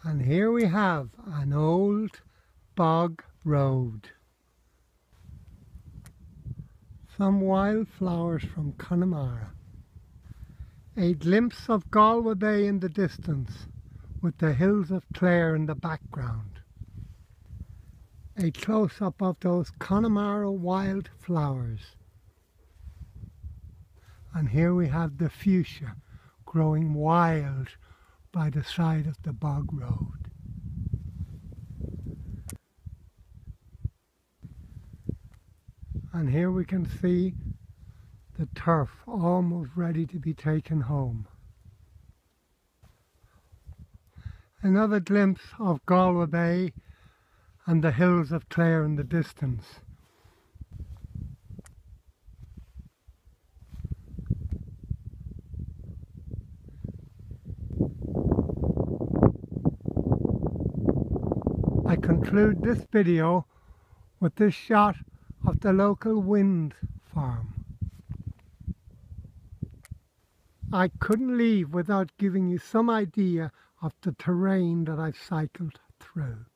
And here we have an old bog road. Some wildflowers from Connemara. A glimpse of Galway Bay in the distance, with the hills of Clare in the background. A close-up of those Connemara wildflowers. And here we have the fuchsia growing wild by the side of the bog road. And here we can see the turf almost ready to be taken home. Another glimpse of Galway Bay and the hills of Clare in the distance. I conclude this video with this shot of the local wind farm. I couldn't leave without giving you some idea of the terrain that I've cycled through.